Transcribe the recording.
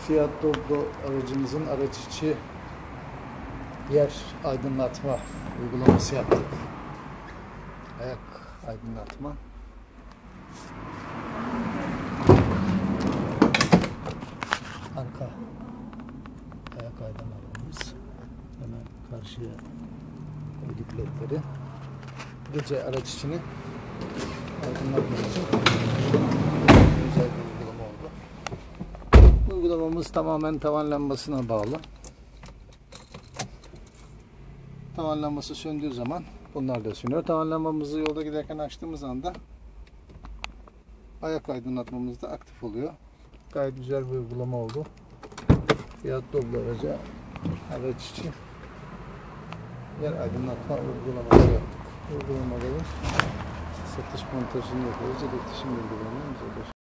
Fiat Doblo aracımızın araç içi yer aydınlatma uygulaması yaptık. Ayak aydınlatma. Arka ayak aydınlatmamız. Hemen karşıya koyduk ledleri. Gece araç içini aydınlatmak için güzel bir uygulama oldu. Uygulamamız tamamen tavan lambasına bağlı. Tavan lambası söndüğü zaman bunlar da sönüyor. Tavan lambamızı yolda giderken açtığımız anda ayak aydınlatmamız da aktif oluyor. Gayet güzel bir uygulama oldu. Fiat Doblo araca araç için yer aydınlatma uygulamaları yaptık. Uygulamaları satış montajını yapıyoruz. İletişim bilgilerini bize